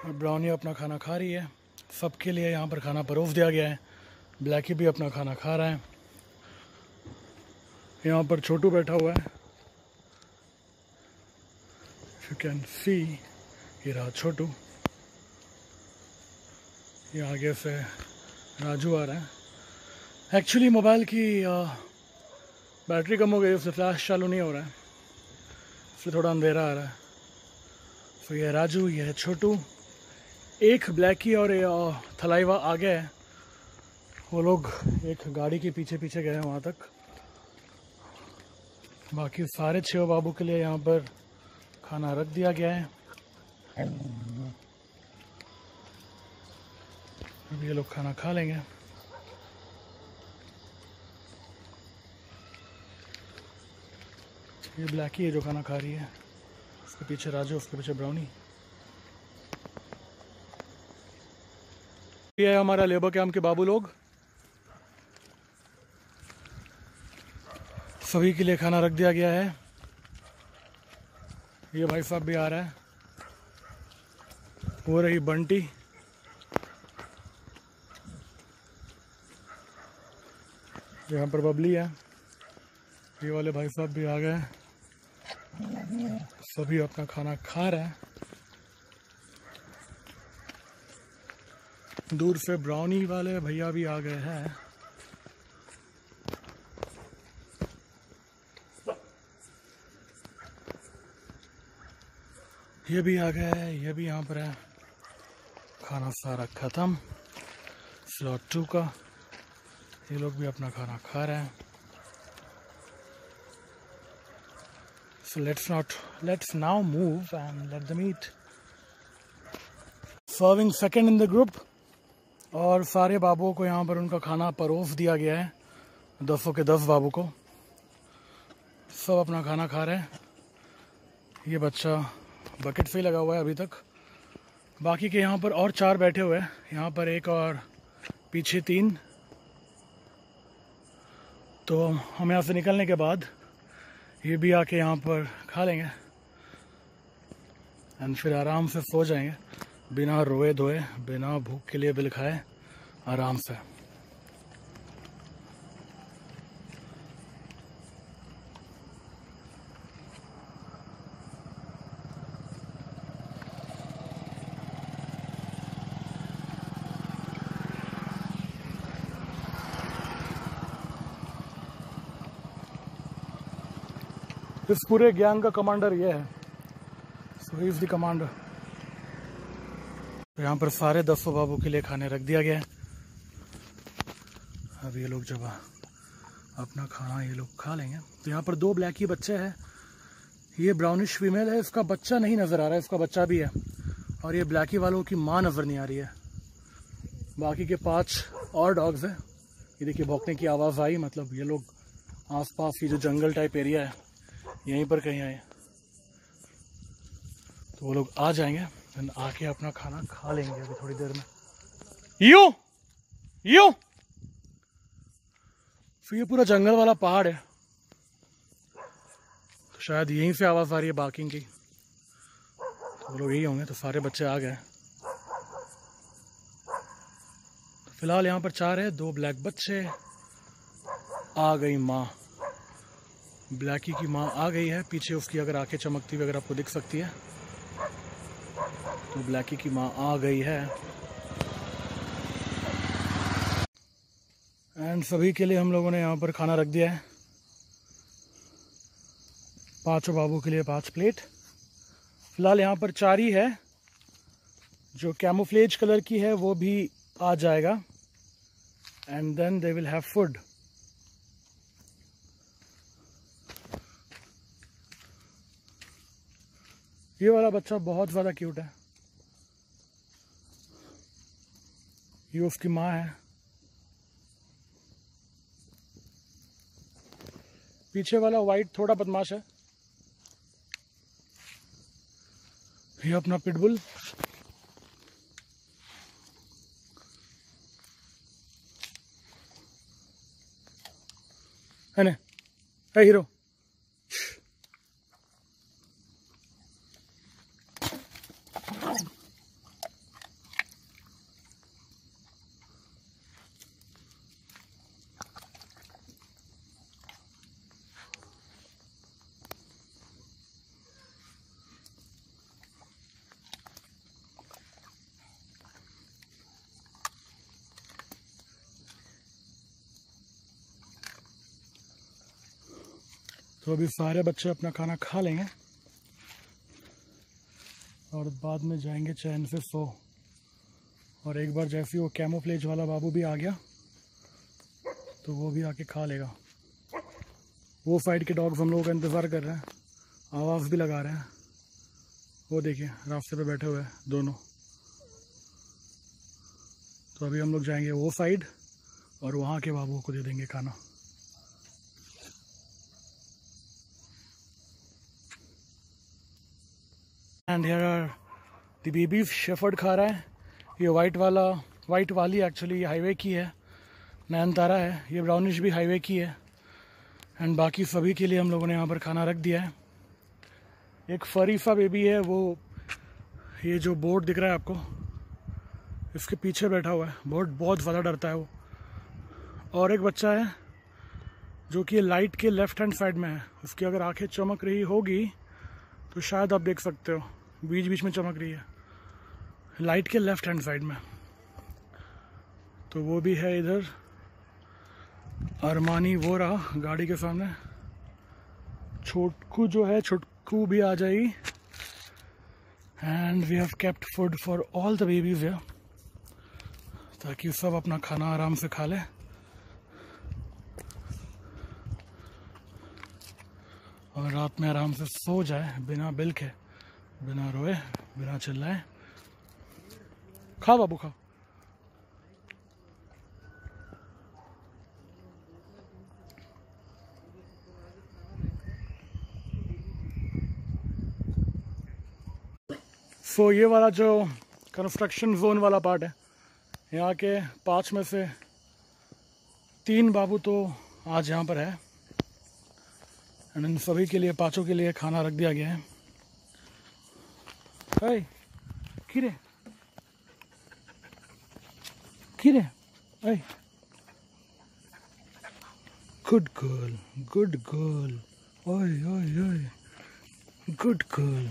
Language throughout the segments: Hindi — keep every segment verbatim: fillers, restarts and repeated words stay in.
और ब्राउनी अपना खाना खा रही है। सबके लिए यहाँ पर खाना परोस दिया गया है। ब्लैकी भी अपना खाना खा रहा है। यहाँ पर छोटू बैठा हुआ है, यू कैन सी। ये रहा छोटू, ये आगे से राजू आ रहा है। एक्चुअली मोबाइल की बैटरी कम हो गई, उससे फ्लैश चालू नहीं हो रहा है, इसलिए थोड़ा अंधेरा आ रहा है। तो ये राजू, ये है छोटू, एक ब्लैकी और थलाइवा आ गया है। वो लोग एक गाड़ी के पीछे पीछे गए हैं वहाँ तक। बाकी सारे छः बाबू के लिए यहाँ पर खाना रख दिया गया है। अब ये लोग खाना खा लेंगे। ये ब्लैकी है जो खाना खा रही है, उसके पीछे राजू, उसके पीछे ब्राउनी। ये है हमारा लेबर कैंप के बाबू लोग। सभी के लिए खाना रख दिया गया है। ये भाई साहब भी आ रहा है। वो रही बंटी, यहाँ पर बबली है। ये वाले भाई साहब भी आ गए। सभी अपना खाना खा रहे हैं। दूर से ब्राउनी वाले भैया भी आ गए हैं। ये भी आ गए हैं, ये भी यहाँ पर है। खाना सारा खत्म स्लॉट टू का। ये लोग भी अपना खाना खा रहे हैं। So let's not let's now move and let them eat. Serving second in the group. और सारे बाबुओं को यहाँ पर उनका खाना परोस दिया गया है। दसों के दस बाबू को सब अपना खाना खा रहे हैं। ये बच्चा बकेट से ही लगा हुआ है अभी तक। बाकी के यहाँ पर और चार बैठे हुए हैं। यहाँ पर एक और पीछे तीन। तो हम यहाँ से निकलने के बाद ये भी आके यहाँ पर खा लेंगे एंड फिर आराम से सो जाएंगे, बिना रोए धोए, बिना भूख के लिए बिल खाए, आराम से। इस पूरे गैंग का कमांडर ये है। So he is the commander. तो यहाँ पर सारे दसों बाबू के लिए खाने रख दिया गया है। अब ये लोग जब अपना खाना ये लोग खा लेंगे। तो यहाँ पर दो ब्लैकी बच्चे हैं। ये ब्राउनिश फीमेल है, इसका बच्चा नहीं नज़र आ रहा है, इसका बच्चा भी है। और ये ब्लैकी वालों की माँ नज़र नहीं आ रही है। बाकी के पांच और डॉग्स हैं। ये देखिए भौंकने की आवाज़ आई, मतलब ये लोग आसपास ये जो जंगल टाइप एरिया है यहीं पर कहीं आए। तो वो लोग आ जाएंगे, आके अपना खाना खा लेंगे अभी थोड़ी देर में। यो यो तो ये पूरा जंगल वाला पहाड़ है, तो शायद यहीं से आवाज आ रही है बार्किंग की। तो वो लोग यही होंगे। तो सारे बच्चे आ गए। तो फिलहाल यहाँ पर चार है, दो ब्लैक बच्चे। आ गई माँ, ब्लैकी की माँ आ गई है। पीछे उसकी अगर आंखें चमकती हुई अगर आपको दिख सकती है, तो ब्लैकी की माँ आ गई है। एंड सभी के लिए हम लोगों ने यहाँ पर खाना रख दिया है। पांचों बाबू के लिए पांच प्लेट। फिलहाल यहाँ पर चार ही है। जो कैमोफ्लेज कलर की है वो भी आ जाएगा and then they will have food. ये वाला बच्चा बहुत ज़्यादा क्यूट है। ये उसकी माँ है। पीछे वाला वाइट थोड़ा बदमाश है। ये अपना पिटबुल। है ना, है हीरो। तो अभी सारे बच्चे अपना खाना खा लेंगे और बाद में जाएंगे चैन से सो। और एक बार जैसे वो कैमोफ्लेज वाला बाबू भी आ गया तो वो भी आके खा लेगा। वो साइड के डॉग्स हम लोगों का इंतज़ार कर रहे हैं, आवाज़ भी लगा रहे हैं। वो देखिए रास्ते पे बैठे हुए हैं दोनों। तो अभी हम लोग जाएंगे वो साइड और वहाँ के बाबुओं को दे देंगे खाना। And here are the babies. Shepherd खा रहा है। ये वाइट वाला वाइट वाली एक्चुअली ये हाईवे की है, नैनतारा है। ये ब्राउनिश भी हाईवे की है। एंड बाकी सभी के लिए हम लोगों ने यहाँ पर खाना रख दिया है। एक फरी सा बेबी है, वो ये जो बोर्ड दिख रहा है आपको, इसके पीछे बैठा हुआ है। बोर्ड बहुत ज़्यादा डरता है वो। और एक बच्चा है जो कि लाइट के लेफ्ट हैंड साइड में है। उसकी अगर आंखें चमक रही होगी तो शायद आप देख सकते हो, बीच बीच में चमक रही है लाइट के लेफ्ट हैंड साइड में। तो वो भी है इधर। अरमानी वो रहा गाड़ी के सामने। छोटकू जो है, छोटकू भी आ जाएगी। And we have kept food for all the babies here, ताकि सब अपना खाना आराम से खा ले। और रात में आराम से सो जाए बिना बिलखे, बिना रोए, बिना चिल्लाए। खा बाबू खा। सो so, ये वाला जो कंस्ट्रक्शन जोन वाला पार्ट है, यहाँ के पाँच में से तीन बाबू तो आज यहाँ पर है। एंड इन सभी के लिए, पाँचों के लिए खाना रख दिया गया है। हाय खीरे खीरे hi. Good girl, good girl, ओए ओए ओए, गुड गर्ल।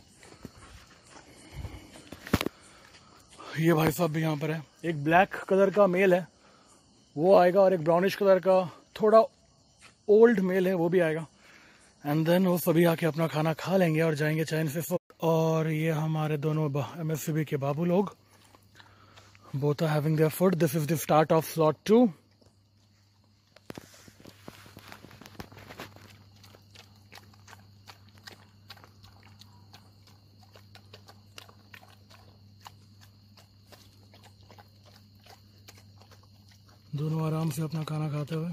ये भाई साहब भी यहाँ पर है। एक ब्लैक कलर का मेल है, वो आएगा। और एक ब्राउनिश कलर का थोड़ा ओल्ड मेल है, वो भी आएगा। एंड देन वो सभी आके अपना खाना खा लेंगे और जाएंगे चैन से सो। और ये हमारे दोनों एम एस सी बी के बाबू लोग, both are having their food. This is the start of slot two. दोनों आराम से अपना खाना खाते हुए।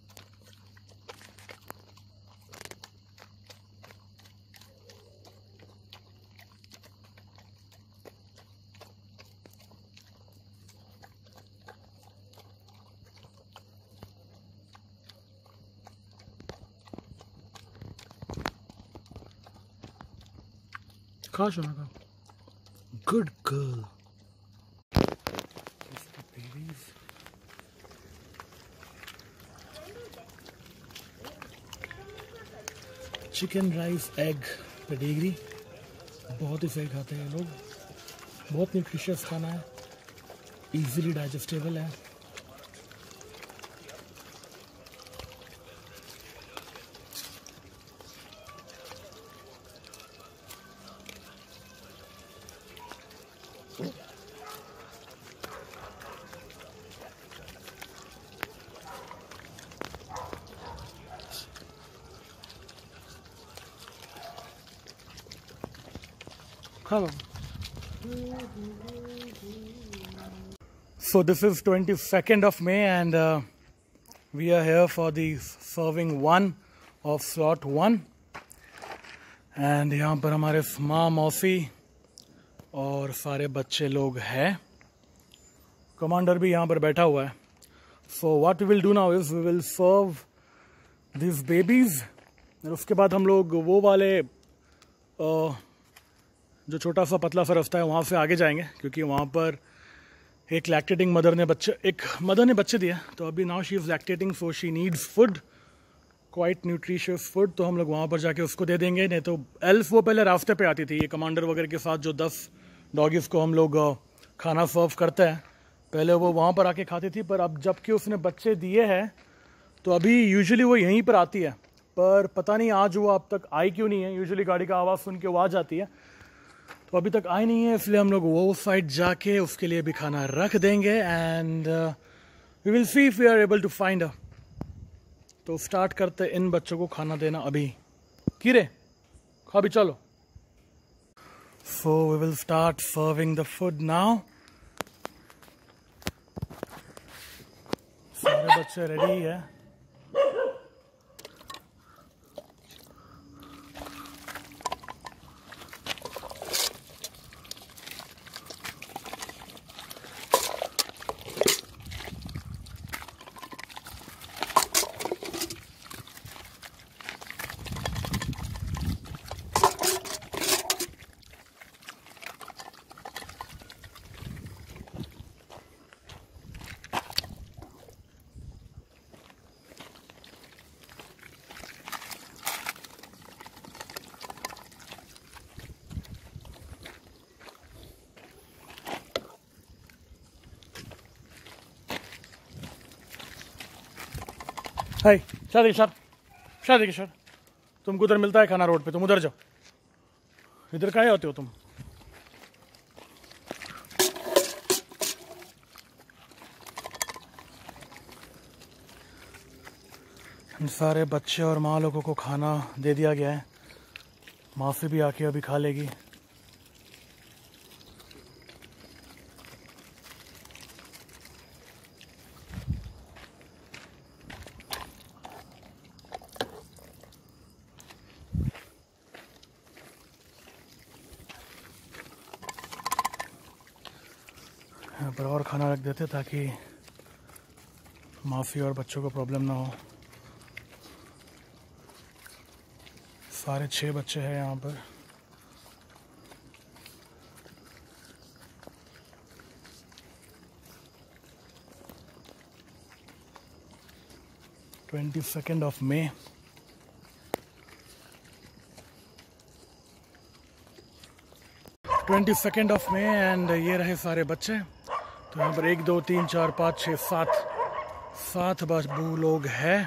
खा सोना खा। Good girl. Chicken rice egg pedigree, बहुत ही सही खाते हैं लोग। बहुत न्यूट्रिशियस खाना है, इजीली डाइजेस्टेबल है। Hello. So this is twenty-second of May and uh, we are here for the serving one of slot one. And यहाँ पर हमारे माँ, मौसी और सारे बच्चे लोग हैं। कमांडर भी यहाँ पर बैठा हुआ है। So what we will do now is we will serve these babies. और उसके बाद हम लोग वो वाले uh, जो छोटा सा पतला सा रास्ता है वहाँ से आगे जाएंगे, क्योंकि वहाँ पर एक लैक्टेटिंग मदर ने बच्चे एक मदर ने बच्चे दिए। तो अभी now she is lactating, so she needs food, quite nutritious food. तो हम लोग वहाँ पर जाके उसको दे देंगे। नहीं तो एल्फ वो पहले रास्ते पे आती थी, ये कमांडर वगैरह के साथ जो दस डॉगीज़ को हम लोग खाना सर्व करते हैं, पहले वो वहाँ पर आके खाती थी। पर अब जबकि उसने बच्चे दिए हैं तो अभी यूजुअली वो यहीं पर आती है। पर पता नहीं आज वो अब तक आई क्यों नहीं है। यूजुअली गाड़ी का आवाज़ सुन के वो आ जाती है, तो अभी तक आई नहीं है, इसलिए हम लोग वो साइड जाके उसके लिए भी खाना रख देंगे and we will see if we are able to find a. तो स्टार्ट करते इन बच्चों को खाना देना अभी। कीरे खा भी चलो। So we will start serving the food now. सारे बच्चे रेडी है। हाय शादी के सर, शादी के सर, तुमको उधर मिलता है खाना रोड पे, तुम उधर जाओ। इधर काहे होते हो तुम? सारे बच्चे और माँ लोगों को खाना दे दिया गया है। माफी भी आके अभी खा लेगी। यहाँ पर और खाना रख देते ताकि माफी और बच्चों को प्रॉब्लम ना हो। सारे छः बच्चे हैं यहाँ पर। Twenty second of May. Twenty second of May and ये रहे सारे बच्चे। तो यहाँ पर एक दो तीन चार पाँच छः सात सात बाबू लोग हैं।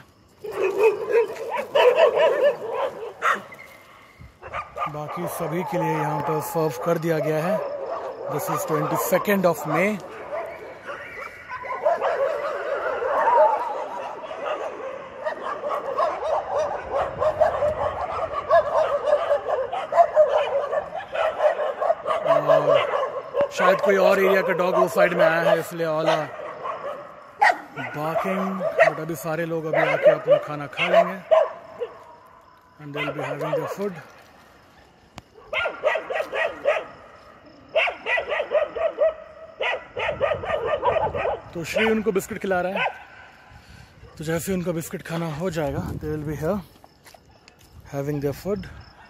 बाकी सभी के लिए यहाँ पर सर्व कर दिया गया है। This is twenty second of May. शायद कोई और एरिया का डॉग वो साइड में आया है, इसलिए ऑल बार्किंग। बट अभी सारे लोग अभी आके अपना खाना खा लेंगे and they will be having their food. तो श्री उनको बिस्किट खिला रहा है, तो जैसे उनका बिस्किट खाना हो जाएगा they will be here having their food.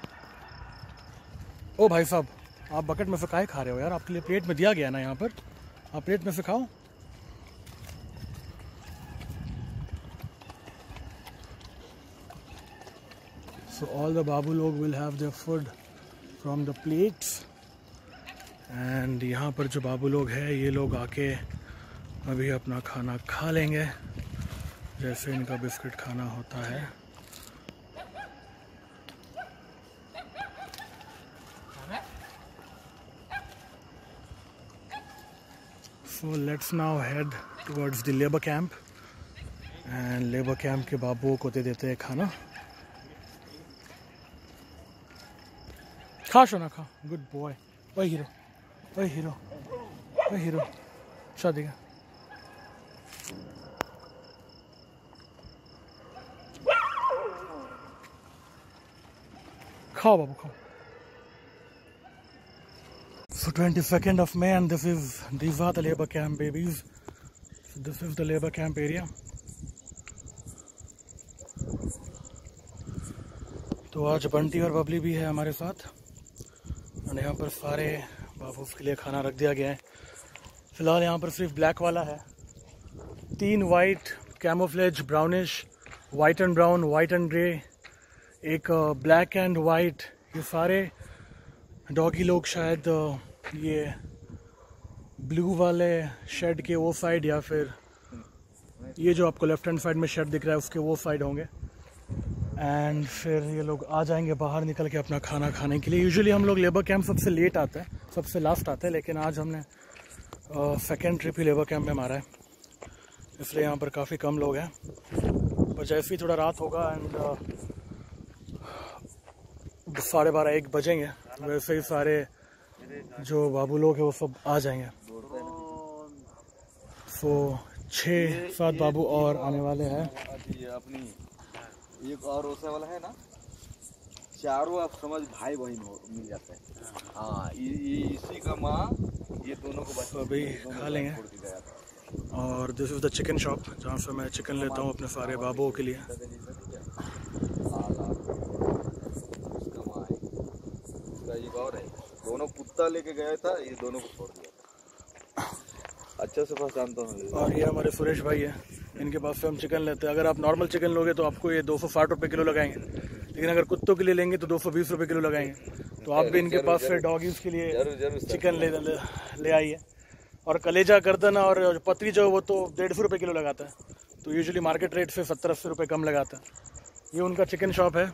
ओ भाई साहब, आप बकेट में से काहे खा रहे हो यार? आपके लिए प्लेट में दिया गया ना यहाँ पर, आप प्लेट में से खाओ। सो ऑल द बाबू लोग will have their food from the plates and यहाँ पर जो बाबू लोग हैं ये लोग आके अभी अपना खाना खा लेंगे जैसे इनका बिस्किट खाना होता है। So let's now head towards the labor camp and labor camp के बाबुओं को दे देते हैं खाना। खा शोना खा, गुड बॉय। ओए हीरो, ओए हीरो, ओए हीरो, शादी का खाओ बाबू खाओ। So twenty-second of May and this is these are the labor camp babies. So this is the labor camp area. तो आज बंटी और बबली भी है हमारे साथ और यहाँ पर सारे बाबू के लिए खाना रख दिया गया है। फिलहाल यहाँ पर सिर्फ ब्लैक वाला है। तीन white, camouflage, brownish, white and brown, white and grey, एक ब्लैक एंड वाइट। ये सारे डॉगी लोग शायद ये ब्लू वाले शेड के वो साइड या फिर ये जो आपको लेफ्ट हैंड साइड में शेड दिख रहा है उसके वो साइड होंगे। एंड फिर ये लोग आ जाएंगे बाहर निकल के अपना खाना खाने के लिए। यूजुअली हम लोग लेबर कैंप सबसे लेट आता है, सबसे लास्ट आता है, लेकिन आज हमने सेकेंड ट्रिप ही लेबर कैंप में मारा है, इसलिए यहाँ पर काफ़ी कम लोग हैं। पर जैसे ही थोड़ा रात होगा एंड साढ़े बारह एक बजेंगे, वैसे ही सारे जो बाबू लोग हैं वो सब आ जाएंगे। सो छः सात बाबू और आने वाले हैं। अपनी एक और ओसा वाला है ना, चारों आप समझ भाई बहन हो मिल जाते हैं। हाँ, इसी का माँ ये दोनों को बच्चों अभी खा लेंगे। और this is the chicken shop जहाँ से मैं चिकन लेता हूँ अपने सारे बाबुओं के लिए। एक और है, दोनों कुत्ता लेके गया था, ये दोनों को छोड़ दिया। अच्छा से पहचानता हूँ। और ये हमारे सुरेश भाई है, इनके पास से हम चिकन लेते हैं। अगर आप नॉर्मल चिकन लोगे तो आपको ये दो सौ साठ रुपये किलो लगाएंगे, लेकिन अगर कुत्तों के लिए लेंगे तो दो सौ बीस रुपये किलो लगाएंगे। तो आप भी इनके पास से डॉगीज के लिए चिकन ले ले आइए। और कलेजा, गर्दन और पतरी जो वो तो डेढ़ सौ रुपये किलो लगाता है, तो यूजुअली मार्केट रेट से सत्तर अस्सी रुपये कम लगाता है। ये उनका चिकन शॉप है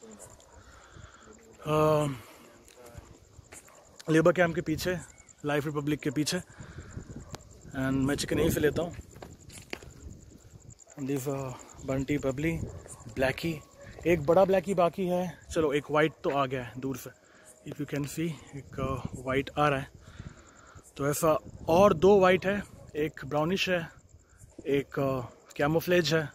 लेबर कैंप के पीछे, लाइफ रिपब्लिक के पीछे। एंड मैं चिकन यहीं से लेता हूँ। दिस बंटी, बबली, ब्लैकी, एक बड़ा ब्लैकी बाकी है। चलो एक वाइट तो आ गया है दूर से, इफ़ यू कैन सी एक वाइट आ रहा है। तो ऐसा और दो वाइट है, एक ब्राउनिश है, एक कैमोफ्लेज है,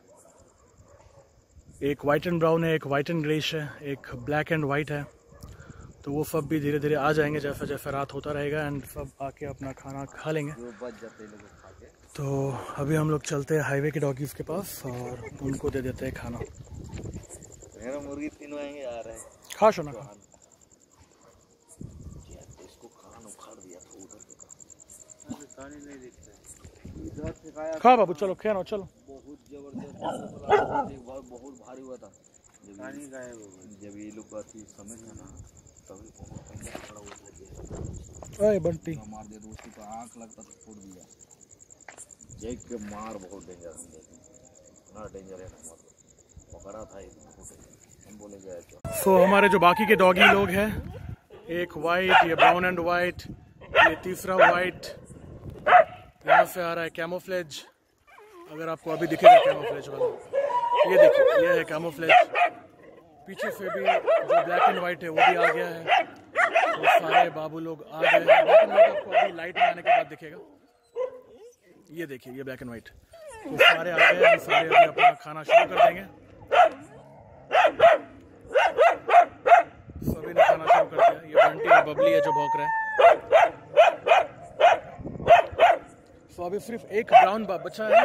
एक वाइट एंड ब्राउन है, एक वाइट एंड ग्रेश है, एक ब्लैक एंड वाइट है। तो वो सब भी धीरे धीरे आ जाएंगे जैसा जैसा रात होता रहेगा, एंड सब आके अपना खाना खा लेंगे। तो अभी हम लोग चलते हैं हाईवे के डॉगीज के पास और उनको दे देते हैं खाना। मेरा मुर्गी तीनों आएंगे आ रहे हैं। खा शो ना खा। इसको खाना उखाड़ दिया था उधर से, खाने नहीं दिखता है। इधर से खाया खा बाबू, चलो खाना चलो। बहुत जबरदस्त, बहुत भारी हुआ था। पानी का है वो, जब ये लोग का समझ में ना तभी खड़ा हो गया। अरे बंटी मार दिया तो उसकी तो आँख लगता तो फोड़ दिया। जैक के मार बहुत डेंजर, हम देखे इतना डेंजर है ना, मतलब पकड़ा था ये हम बोले गए। सो हमारे जो बाकी के डॉगी लोग हैं, एक वाइट, ये ब्राउन एंड वाइट, ये तीसरा वाइट, यहाँ से आ रहा है कैमोफ्लेज। अगर आपको अभी दिखेगा कैमोफ्लेज वाला, ये देखिए ये है कैमोफ्लेज। पीछे से भी जो ब्लैक एंड वाइट है वो भी आ गया है। तो सारे बाबू लोग आ गए हैं। ब्लैक एंड वाइट आपको अभी लाइट में आने के बाद दिखेगा। ये देखिए ये ब्लैक एंड वाइट, तो सारे आ गए हैं। सारे अभी अपना खाना शुरू कर देंगे। सभी ने खाना शुरू कर दिया। ये बंटी और बबली है जो भौंक रहे हैं। तो अभी सिर्फ एक ब्राउन बचा है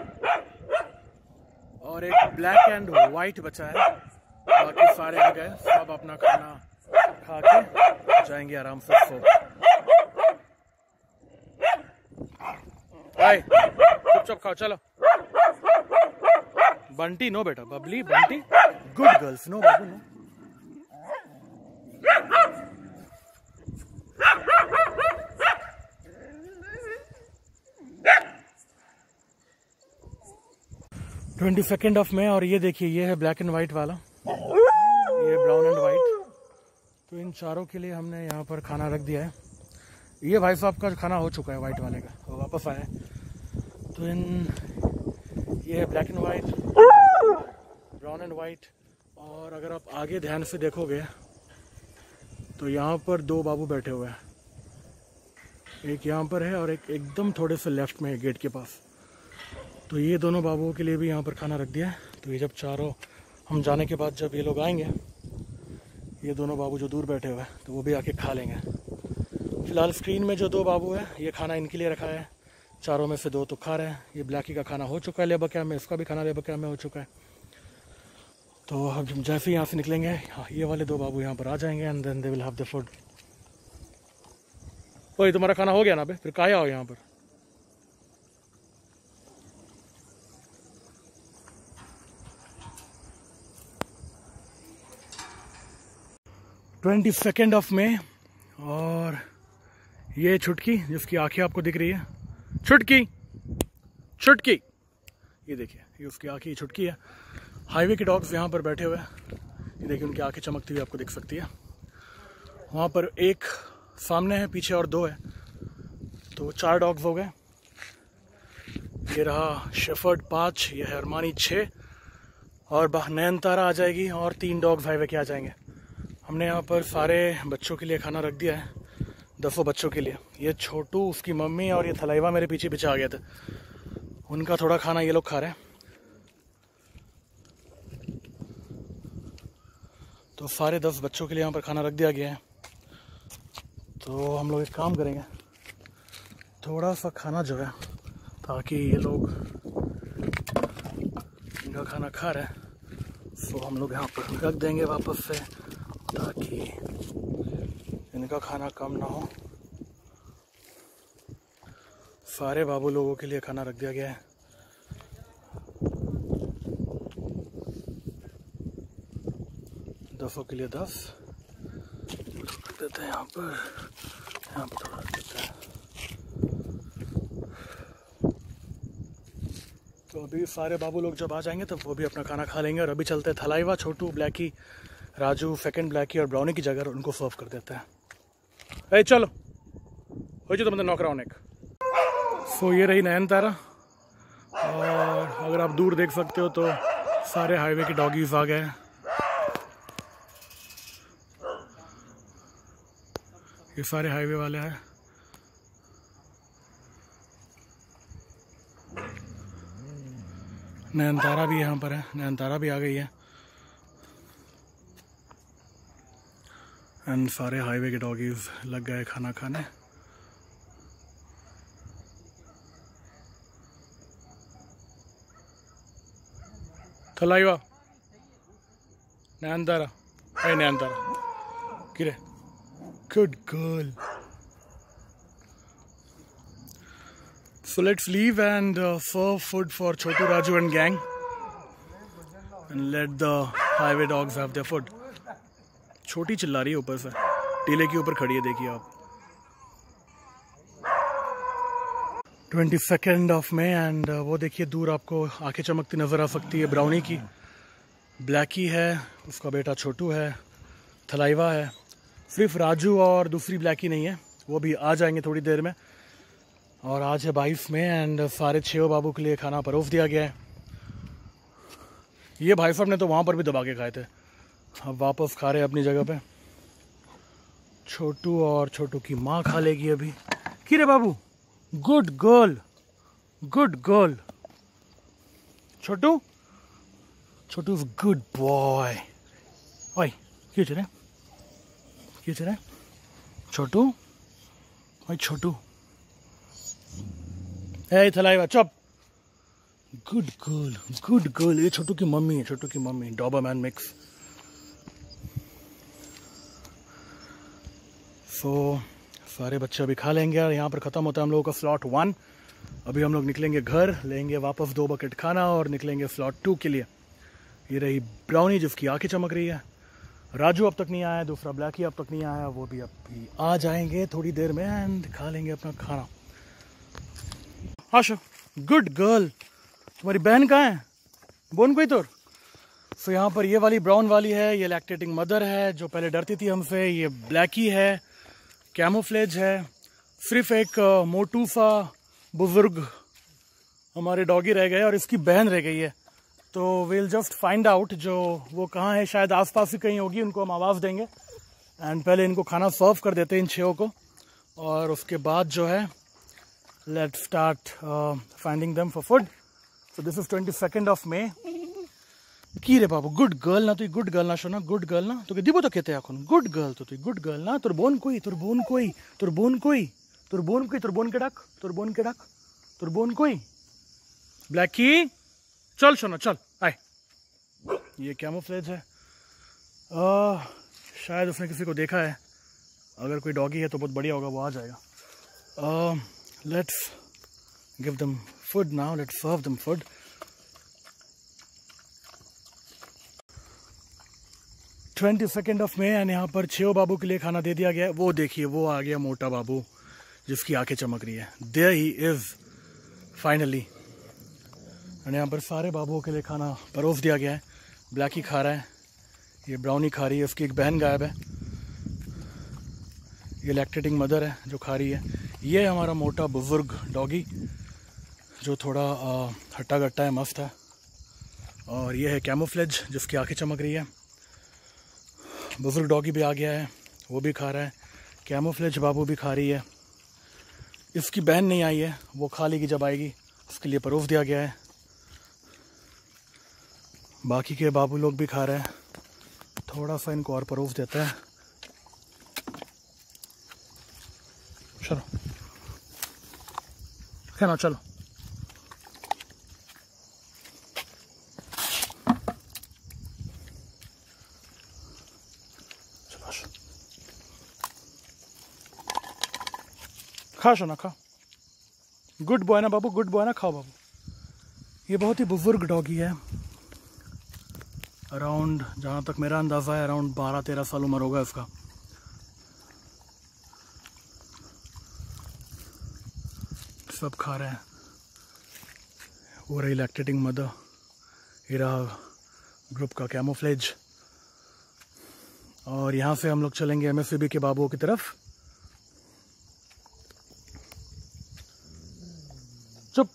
और एक ब्लैक एंड वाइट बचा है। बाकी सारे आ गए, सब अपना खाना खा के जाएंगे आराम से सो। भाई चुपचाप खाओ, चलो। बंटी नो बेटा, Babli Bunty good girls, no बाबू no. Twenty second of May. और ये देखिए ये है ब्लैक एंड वाइट वाला, ये ब्राउन एंड वाइट। तो इन चारों के लिए हमने यहाँ पर खाना रख दिया है। ये भाई साहब का खाना हो चुका है वाइट वाले का, वो वापस आए। तो इन ये है black and white, brown and white. और अगर आप आगे ध्यान से देखोगे तो यहाँ पर दो बाबू बैठे हुए हैं, एक यहाँ पर है और एक एकदम थोड़े से लेफ्ट में है गेट के पास। तो ये दोनों बाबुओं के लिए भी यहाँ पर खाना रख दिया है। तो ये जब चारों हम जाने के बाद जब ये लोग आएंगे, ये दोनों बाबू जो दूर बैठे हुए हैं, तो वो भी आके खा लेंगे। फिलहाल स्क्रीन में जो दो बाबू है ये खाना इनके लिए रखा है। चारों में से दो तो खा रहे हैं। ये ब्लैकी का खाना हो चुका है लेबर कैंप में, इसका भी खाना लेबर कैंप में हो चुका है। तो अब जब जैसे ही यहाँ से निकलेंगे, हाँ ये वाले दो बाबू यहाँ पर आ जाएंगे and then they will have the food. ओए तुम्हारा खाना हो गया ना बे, फिर काहे आओ यहाँ पर। Twenty second of May. और ये छुटकी जिसकी आंखें आपको दिख रही है, छुटकी छुटकी, ये देखिए ये उसकी आंखें छुटकी है। हाईवे के डॉग्स यहाँ पर बैठे हुए हैं, ये देखिए उनकी आंखें चमकती हुई आपको दिख सकती है। वहाँ पर एक सामने है, पीछे और दो है, तो चार डॉग्स हो गए। ये रहा शेफर्ड पाँच, ये है अरमानी छः, और नयनतारा आ जाएगी, और तीन डॉग्स हाईवे के आ जाएंगे। हमने यहाँ पर सारे बच्चों के लिए खाना रख दिया है, दसों बच्चों के लिए। ये छोटू, उसकी मम्मी और ये थलाइवा मेरे पीछे पीछे आ गए थे, उनका थोड़ा खाना ये लोग खा रहे हैं। तो सारे दस बच्चों के लिए यहाँ पर खाना रख दिया गया है। तो हम लोग एक काम करेंगे, थोड़ा सा खाना जो है, ताकि ये लोग इनका खाना खा रहे हैं, तो हम लोग यहाँ पर रख देंगे वापस से, ताकि इनका खाना कम ना हो। सारे बाबू लोगों के लिए खाना रख दिया गया है। दसों के लिए दस रख देते हैं यहाँ पर, यहाँ पर थोड़ा रख देते हैं। तो अभी सारे बाबू लोग जब आ जाएंगे तब वो भी अपना खाना खा लेंगे, और अभी चलते हैं Thalaiva, Chhotu, blackie, Raju, second blackie और ब्राउनी की जगह उनको सर्व कर देते हैं। ए चलो हो जाए तो मतलब नौकरा एक। सो ये रही नयनतारा, और अगर आप दूर देख सकते हो तो सारे हाईवे के डॉगीज आ गए हैं। ये सारे हाईवे वाले हैं। नयनतारा भी यहाँ पर है, नयनतारा भी आ गई है, एंड सारे हाईवे के डॉगीज लग गए खाना खाने। थलाइवा, नयनतारा, hey नयनतारा, किरे, good girl. So let's leave and uh, serve food for Chotu, Raju and gang, and let the highway dogs have their food. छोटी चिल्ला रही है ऊपर से, टीले के ऊपर खड़ी है, देखिए आप। Twenty second of May, and वो देखिए दूर आपको आंखें चमकती नजर आ सकती है ब्राउनी की। ब्लैकी है, उसका बेटा छोटू है, थलाइवा है, सिर्फ राजू और दूसरी ब्लैकी नहीं है, वो भी आ जाएंगे थोड़ी देर में। और आज है बाईस में, एंड सारे छः बाबू के लिए खाना परोस दिया गया है। ये भाई साहब ने तो वहाँ पर भी दबा के खाए थे, अब वापस खा रहे हैं अपनी जगह पे। छोटू और छोटू की माँ खा लेगी अभी। कि रे बाबू, good girl, good girl. Chhotu, Chhotu good boy. ओए क्यों चले, क्यों चले छोटू, ओए छोटू, ए थलाइवा चुप। Good girl, good girl. ये छोटू की मम्मी है, छोटू की मम्मी, डॉबरमैन मिक्स। सो सारे बच्चे अभी खा लेंगे, और यहाँ पर ख़त्म होता है हम लोगों का स्लॉट वन। अभी हम लोग निकलेंगे घर, लेंगे वापस दो बकेट खाना और निकलेंगे स्लॉट टू के लिए। ये रही ब्राउनी जिसकी आंखें चमक रही है, राजू अब तक नहीं आया, दूसरा ब्लैकी अब तक नहीं आया, वो भी अभी आ जाएंगे थोड़ी देर में, एंड खा लेंगे अपना खाना। Asha, good girl. तुम्हारी बहन कहाँ है, बोन कोई तोर। सो यहाँ पर ये वाली ब्राउन वाली है, ये लैक्टेटिंग मदर है जो पहले डरती थी हमसे। ये ब्लैकी है, कैमोफ्लेज है। सिर्फ एक मोटू सा बुजुर्ग हमारे डॉगी रह गए और इसकी बहन रह गई है। तो विल जस्ट फाइंड आउट जो वो कहाँ है, शायद आसपास ही कहीं होगी, उनको हम आवाज़ देंगे। एंड पहले इनको खाना सर्व कर देते हैं इन छो को, और उसके बाद जो है let's start finding them for food. So this is twenty second of May. की रे बाबू, गुड गर्ल ना, तुई गुड गर्ल ना शोना, गुड गर्ल ना, तो दिबो तो कहते এখন गुड गर्ल, तो তুই गुड गर्ल ना। তোর বোন কই, তোর বোন কই, তোর বোন কই, তোর বোন কই, তোর বোনকে ডাক, তোর বোনকে ডাক, তোর বোন কই। ब्लैकी चल शोना चल आए। ये कैमोफ्लेज है, आ, शायद उसने किसी को देखा है, अगर कोई डॉगी है तो बहुत बढ़िया होगा, वो आ जाएगा। Let's give them food now, let's serve them food. Twenty second of May, and यहाँ पर छो बाबू के लिए खाना दे दिया गया है। वो देखिए वो आ गया मोटा बाबू जिसकी आंखें चमक रही है, there he is finally. And यहाँ पर सारे बाबुओं के लिए खाना परोस दिया गया है। ब्लैकी खा रहा है, ये ब्राउनी खा रही है, उसकी एक बहन गायब है, ये लैक्टेटिंग मदर है जो खा रही है। ये है हमारा मोटा बुजुर्ग डॉगी जो थोड़ा हट्टा कट्टा है, मस्त है। और ये है कैमोफ्लेज जिसकी आंखें चमक रही है। बुजुर्ग डॉगी भी आ गया है, वो भी खा रहा है। कैमोफ्लेज बाबू भी खा रही है। इसकी बहन नहीं आई है, वो खा लेगी जब आएगी, उसके लिए परोस दिया गया है। बाकी के बाबू लोग भी खा रहे हैं, थोड़ा सा इनको और परोस देता है। चलो खाना, चलो खा शोना खा। गुड बॉय ना बाबू, गुड बॉय ना, खाओ बाबू। ये बहुत ही बुजुर्ग डॉगी है, अराउंड जहाँ तक मेरा अंदाज़ा है अराउंड बारह तेरह साल उम्र होगा इसका। सब खा रहे हैं। वो रही लैक्टेटिंग मदर, ये रहा ग्रुप का कैमोफ्लेज। और यहाँ से हम लोग चलेंगे एमएससीबी के बाबुओं की तरफ। चुप,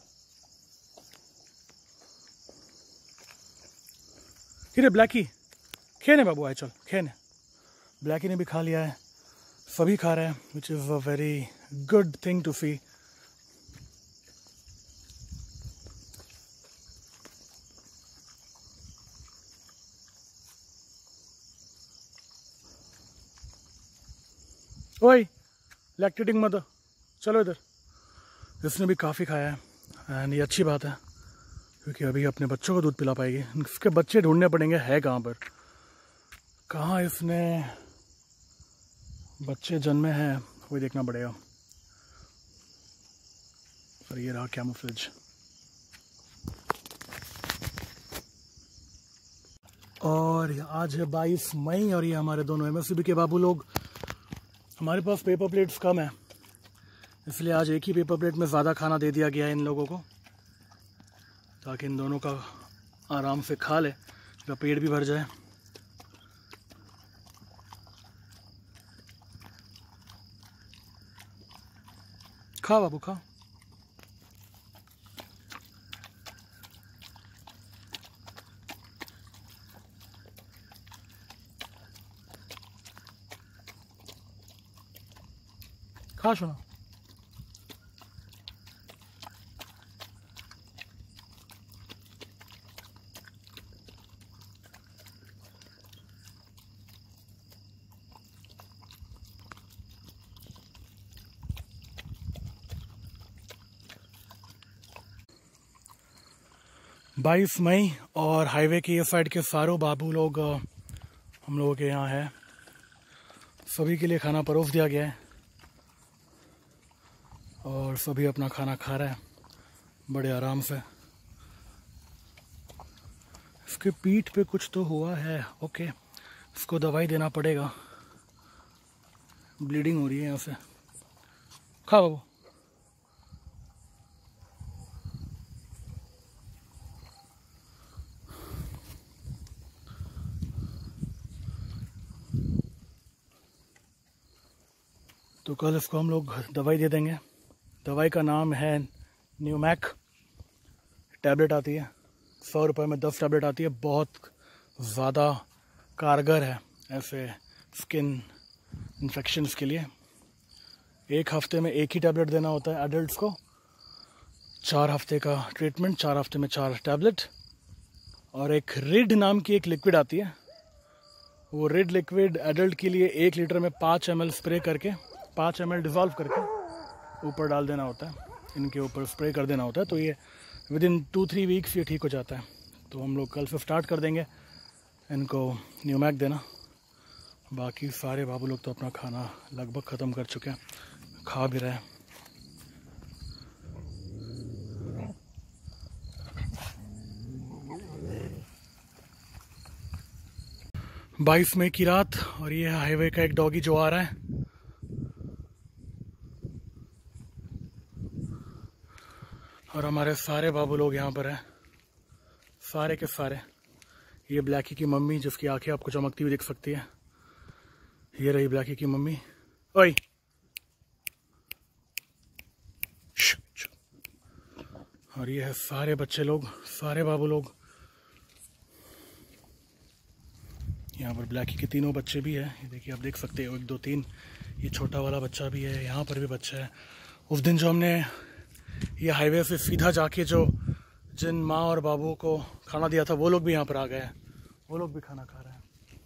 किरे ब्लैकी खेने बाबू आए, चल खेने। ब्लैकी ने भी खा लिया है, सभी खा रहे हैं, which is a very good thing to see. ओए लैक्टेटिंग मदर, चलो इधर। इसने भी काफ़ी खाया है एंड ये अच्छी बात है क्योंकि अभी अपने बच्चों को दूध पिला पाएगी। इसके बच्चे ढूंढने पड़ेंगे, है कहाँ पर, कहाँ इसने बच्चे जन्मे हैं, वही देखना पड़ेगा। और ये रहा कैमोफ्लेज। और आज है बाईस मई और ये हमारे दोनों एमएससीबी के बाबू लोग। हमारे पास पेपर प्लेट्स कम है, इसलिए आज एक ही पेपर प्लेट में ज़्यादा खाना दे दिया गया है इन लोगों को, ताकि इन दोनों का आराम से खा ले, इनका पेट भी भर जाए। खा बाबू खा। खा सुना। बाईस मई और हाईवे की ये साइड के सारों बाबू लोग हम लोगों के यहाँ है। सभी के लिए खाना परोस दिया गया है और सभी अपना खाना खा रहे हैं बड़े आराम से। इसके पीठ पे कुछ तो हुआ है, ओके, इसको दवाई देना पड़ेगा, ब्लीडिंग हो रही है यहाँ से। खा बाबू। तो कल इसको हम लोग दवाई दे देंगे। दवाई का नाम है न्यूमैक, टैबलेट आती है, सौ रुपये में दस टैबलेट आती है, बहुत ज़्यादा कारगर है ऐसे स्किन इन्फेक्शंस के लिए। एक हफ्ते में एक ही टैबलेट देना होता है एडल्ट्स को, चार हफ्ते का ट्रीटमेंट, चार हफ्ते में चार टैबलेट। और एक रिड नाम की एक लिक्विड आती है, वो रिड लिक्विड एडल्ट के लिए एक लीटर में पाँच एम एल स्प्रे करके, पाँच एम एल डिज़ोल्व करके ऊपर डाल देना होता है, इनके ऊपर स्प्रे कर देना होता है। तो ये within two three weeks ये ठीक हो जाता है। तो हम लोग कल से स्टार्ट कर देंगे इनको न्यूमैक देना। बाकी सारे बाबू लोग तो अपना खाना लगभग ख़त्म कर चुके हैं, खा भी रहे हैं। बाईस मई की रात और ये हाईवे का एक डॉगी जो आ रहा है। और हमारे सारे बाबू लोग यहाँ पर हैं, सारे के सारे। ये ब्लैकी की मम्मी जिसकी आंखें आपको चमकती हुई दिख सकती है। ये रही ब्लैकी की मम्मी। ओए और ये है सारे बच्चे लोग, सारे बाबू लोग। यहाँ पर ब्लैकी के तीनों बच्चे भी हैं। ये देखिए आप देख सकते हो, एक दो तीन। ये छोटा वाला बच्चा भी है, यहाँ पर भी बच्चा है। उस दिन जो हमने ये हाईवे से सीधा जाके जो जिन माँ और बाबू को खाना दिया था वो लोग भी यहाँ पर आ गए हैं, वो लोग भी खाना खा रहे हैं।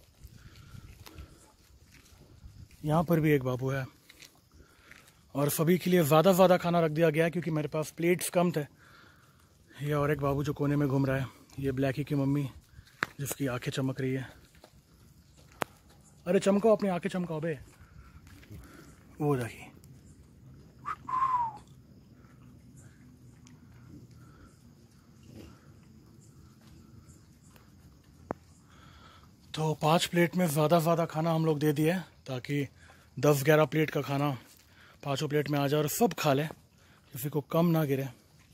यहाँ पर भी एक बाबू है और सभी के लिए ज़्यादा ज़्यादा खाना रख दिया गया है क्योंकि मेरे पास प्लेट्स कम थे। ये और एक बाबू जो कोने में घूम रहा है, ये ब्लैकी की मम्मी जिसकी आंखें चमक रही है। अरे चमकाओ, अपनी आंखें चमकाओ बे। वो देखिए तो पाँच प्लेट में ज़्यादा ज़्यादा खाना हम लोग दे दिए ताकि दस ग्यारह प्लेट का खाना पाँचों प्लेट में आ जाए और सब खा लें, किसी को कम ना गिरे।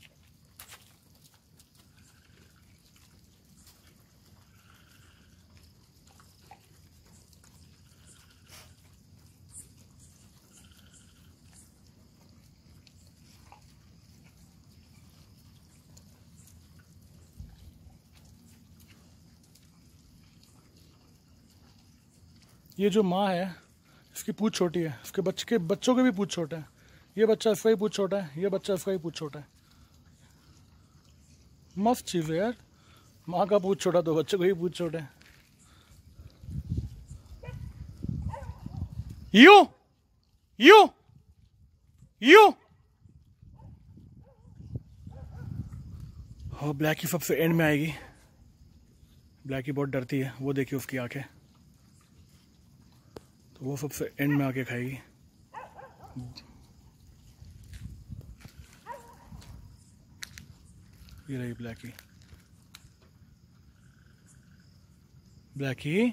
ये जो माँ है इसकी पूँछ छोटी है, इसके बच्चे के बच्चों के भी पूँछ छोटा है। ये बच्चा इसका ही पूँछ छोटा है, ये बच्चा इसका ही पूँछ छोटा है। मस्त चीज़ है यार, माँ का पूँछ छोटा तो बच्चे को ही पूँछ छोटा है। यू यू यू हाँ, ब्लैकी सबसे एंड में आएगी। ब्लैकी बहुत डरती है, वो देखिए उसकी आंखें, तो वो सबसे एंड में आके खाएगी। ये रही ब्लैकी। ब्लैकी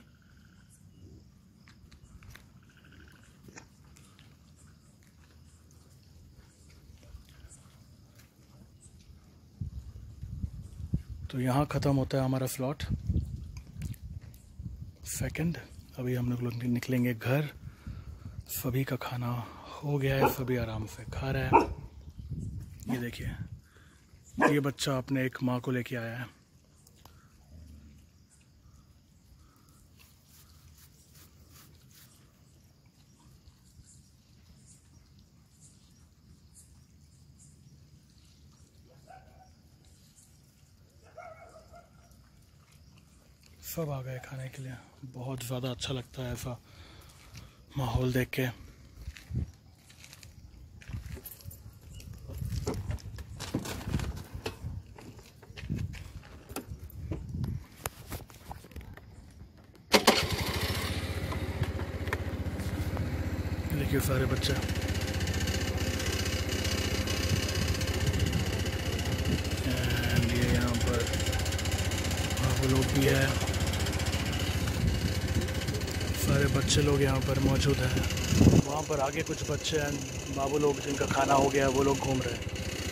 तो यहाँ ख़त्म होता है हमारा स्लॉट सेकंड। अभी हम लोग निकलेंगे घर। सभी का खाना हो गया है, सभी आराम से खा रहे हैं। ये देखिए, ये बच्चा अपने एक माँ को लेके आया है। सब आ गए खाने के लिए। बहुत ज़्यादा अच्छा लगता है ऐसा माहौल देख के। देखिए सारे बच्चे, एंड ये यहाँ पर वो लोग भी है, सारे बच्चे लोग यहाँ पर मौजूद हैं। वहाँ पर आगे कुछ बच्चे हैं, बाबू लोग जिनका खाना हो गया है, वो लोग घूम रहे हैं।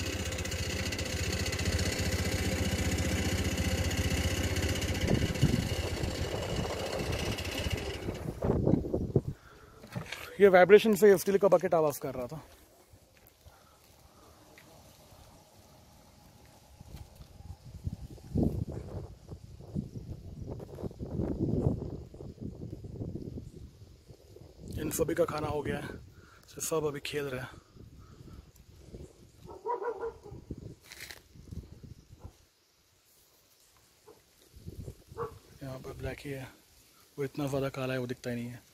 ये वाइब्रेशन से स्टील का बकेट आवाज़ कर रहा था। इन सभी का खाना हो गया है, तो सब अभी खेल रहे हैं। यहाँ पर ब्लैकी है, वो इतना ज़्यादा काला है वो दिखता ही नहीं है।